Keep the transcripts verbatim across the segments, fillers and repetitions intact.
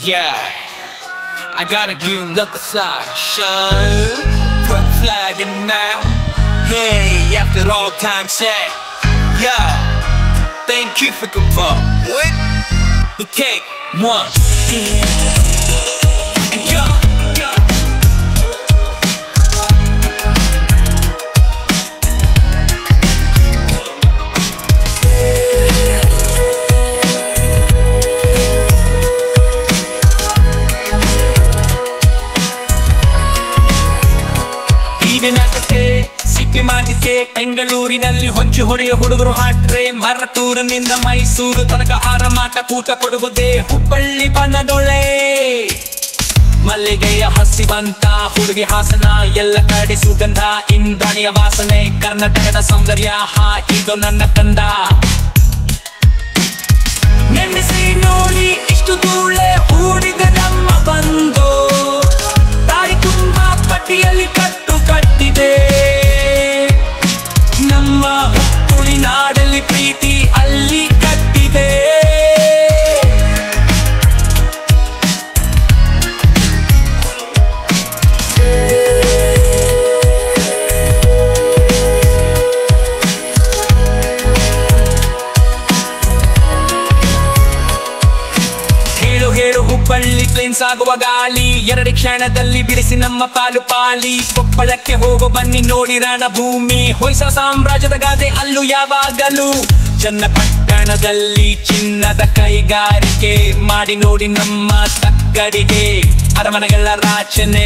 Yeah, I gotta give another side. Shine, put flag in now. Hey, after all time said, yeah, thank you for the ball. What? Okay, one. Yeah. ಸಿಕ್ಕಿ ಮಾಡಿಕೆ ಬೆಂಗಳೂರಿನಲ್ಲಿ ಹೊಂಚು ಹೊಡೆಯ ಹುಡುಗರು ಹಾಟ್ರೆ ಮರತೂರಿನಿಂದ ಮೈಸೂರು ತನಕ ಆರಮಾಟ ಕೂಟ ಕೊಡುವುದೇ ಹುಬ್ಬಳ್ಳಿ ಬನದೊಳೆ. ಮಲ್ಲಿಗೆಯ ಹಸಿವಂತ ಹುಡುಗಿ ಹಾಸನ, ಎಲ್ಲ ಕಡೆ ಸುಗಂಧ ಇಂದ್ರಾಣಿಯ ವಾಸನೆ, ಕರ್ನಾಟಕದ ಸೌಂದರ್ಯ ಹಾ ಇದು ನನ್ನ ಕಂದ. ನೆನೆಸಿ ನೋಡಿ ಇಷ್ಟು ಧೂಳೆ ಹೂಡಿದ ನಮ್ಮ ಬಂದು, ತಾಯಿ ತುಂಬ ಪಟ್ಟಿಯಲ್ಲಿ ಕಟ್ಟು ಕಟ್ಟಿದೆ. ನಮ್ಮ ತುಳಿನಾಡಲ್ಲಿ ಪ್ರೀತಿ ಅಲ್ಲಿ ಕಟ್ಟಿದೆ. ಹೇಳು ಹೇಳು ಹುಬ್ಬಳ್ಳಿ ಪ್ಲೇನ್ಸ್ ಆಗುವ ಗಾಳಿ, ಎರಡು ಕ್ಷಣದಲ್ಲಿ ಬಿಡಿಸಿ ನಮ್ಮ ಪಾಲು ಪಾಲಿ. ಕೊಪ್ಪಳಕ್ಕೆ ಹೋಗೋ ಬನ್ನಿ ನೋಡಿ ರಣಭೂಮಿ, ಹೊಯ್ಸಳ ಸಾಮ್ರಾಜ್ಯದ ಗಾದೆ ಅಲ್ಲೂ ಯಾವಾಗಲೂ. ಚನ್ನಪಟ್ಟಣದಲ್ಲಿ ಚಿನ್ನದ ಕೈಗಾರಿಕೆ ಮಾಡಿ ನೋಡಿ ನಮ್ಮ ತಕ್ಕಡಿಗೆ, ಅರಮನೆಗಳ ರಾಚನೆ.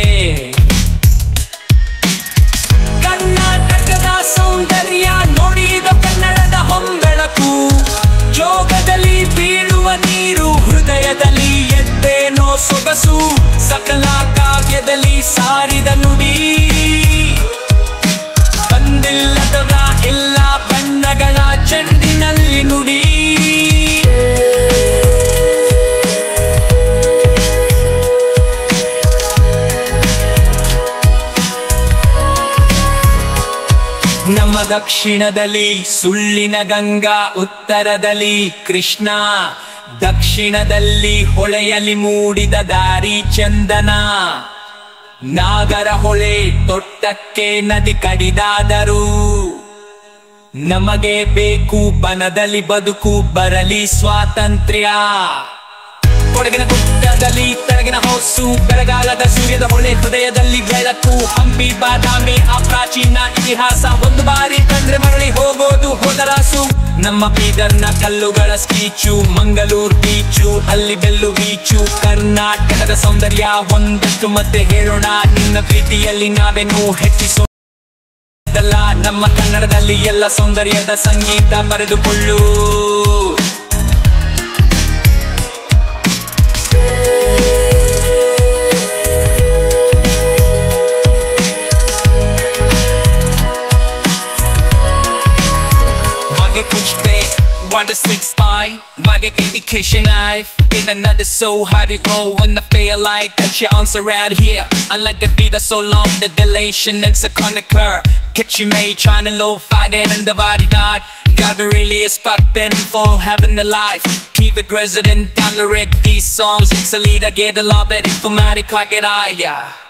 ಕರ್ನಾಟಕದ ಸೌಂದರ್ಯ ನೋಡಿ ಇದು ಕನ್ನಡದ ಹೊಂಬೆಳಕು. ಜೋಗದಲ್ಲಿ ಬೀಳುವ ನೀರು, ಹೃದಯದಲ್ಲಿ ಎದ್ದೇನೋ ಸೊಗಸು. ಸಕಲ ಕಾವ್ಯದಲ್ಲಿ ಸಾರಿದ ನುಡಿ, ಬಂದಿಲ್ಲದವ ಎಲ್ಲ ಬಣ್ಣಗಳ ಚೆಂಡಿನಲ್ಲಿ ನುಡಿ. ನಮ್ಮ ದಕ್ಷಿಣದಲ್ಲಿ ಸುಳ್ಳಿನ ಗಂಗಾ, ಉತ್ತರದಲ್ಲಿ ಕೃಷ್ಣ, ದಕ್ಷಿಣದಲ್ಲಿ ಹೊಳೆಯಲ್ಲಿ ಮೂಡಿದ ದಾರಿ ಚಂದನ. ನಾಗರ ಹೊಳೆ ತೊಟ್ಟಕ್ಕೆ ನದಿ ಕಡಿದಾದರೂ, ನಮಗೆ ಬೇಕು ಬನದಲ್ಲಿ ಬದುಕು ಬರಲಿ ಸ್ವಾತಂತ್ರ್ಯ. ಕೊಡಗಿನ ಗುಡ್ಡದಲ್ಲಿ ತೆಳಗಿನ ಹೊಸು, ಬೆಳಗಾಲದ ಸೂರ್ಯದ ಹೊಳೆ ಹೃದಯದಲ್ಲಿ ಬೆಳಕು. ಹಂಪಿ ಬಾದಾಮಿ ಆ ಪ್ರಾಚೀನ ಇತಿಹಾಸ, ಒಂದು ಬಾರಿ ಕಂಡ್ರೆ ಮರಳಿ ಹೋಗೋದು ಹೋದರಾಸು. ನಮ್ಮ ಬೀದರ್ನ ಕಲ್ಲುಗಳ ಸ್ಪೀಚು, ಮಂಗಳೂರು ಬೀಚು ಅಲ್ಲಿ ಬೆಲ್ಲು ಬೀಚು. ಕರ್ನಾಟಕದ ಸೌಂದರ್ಯ ಒಂದಷ್ಟು ಮತ್ತೆ ಹೇಳೋಣ, ನಿನ್ನ ಪ್ರೀತಿಯಲ್ಲಿ ನಾವೇನು ಹೆಚ್ಚಿಸೋಣ. ನಮ್ಮ ಕನ್ನಡದಲ್ಲಿ ಎಲ್ಲ ಸೌಂದರ್ಯದ ಸಂಗೀತ ಬರೆದುಕೊಳ್ಳು. कुछ पे want to slick spy, my education life in another soul. How to go when I feel like that you answer around here. I like the beat so long the delation it's a connector. Catch you mate trying to low fight it and the body god. Gotta really is poppin' for having the life. Keep it resident down the rig these songs. It's a lead I get a lot better informatic like it I yeah.